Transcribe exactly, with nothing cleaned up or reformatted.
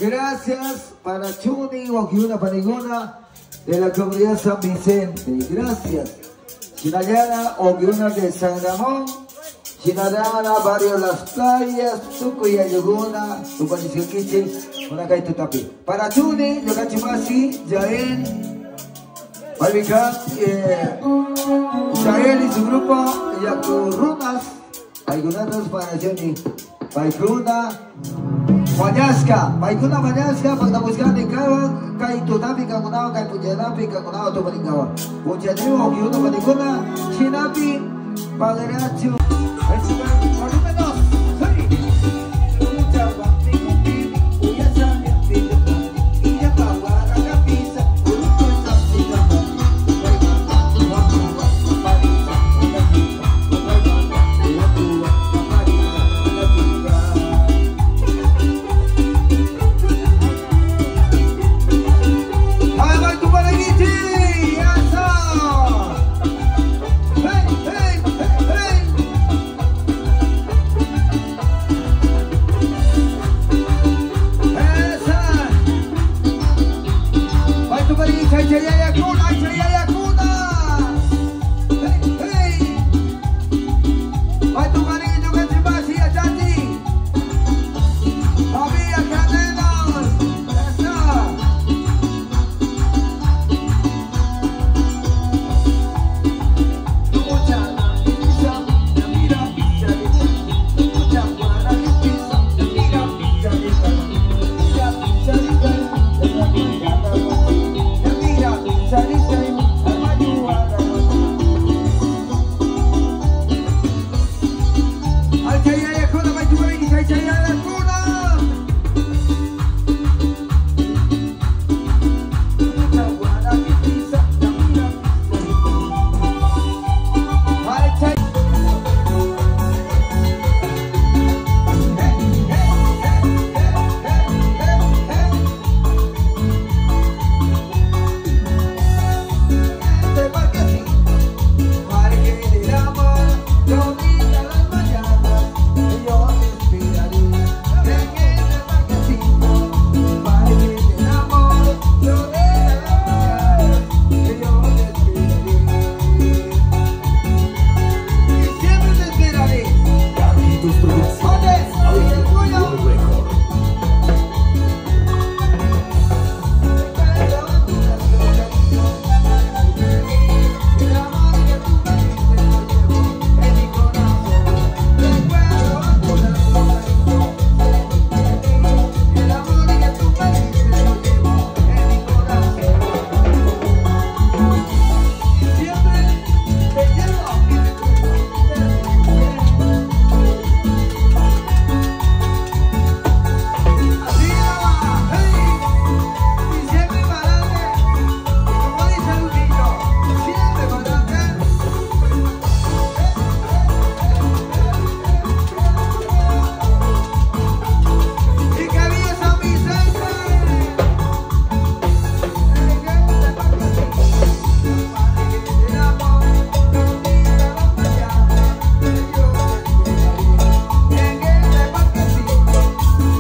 Gracias para Chuni, Guaquiuna Panigona de la comunidad San Vicente. Gracias. Chinayana, Oquiuna de San Ramón. Chinayana, Barrio Las Playas, Tucuya Yuguna, Tupanisilquiche, Unacay Tutapi. Para Chuni, Yocachimasi, Yael, Malvican, eh, Yael y su grupo, Yacurunas, Ayunatas para Chuni, Paikuna, Mañasca, Paikuna Mañasca, pag nabuskan ikaw, kay Tutapi ka kunawa, kay Punyanapi ka kunawa, Tupaningawa. Punyaniwa, Oquiuna Panigona, Chinapi, Pagaracho. Let's go.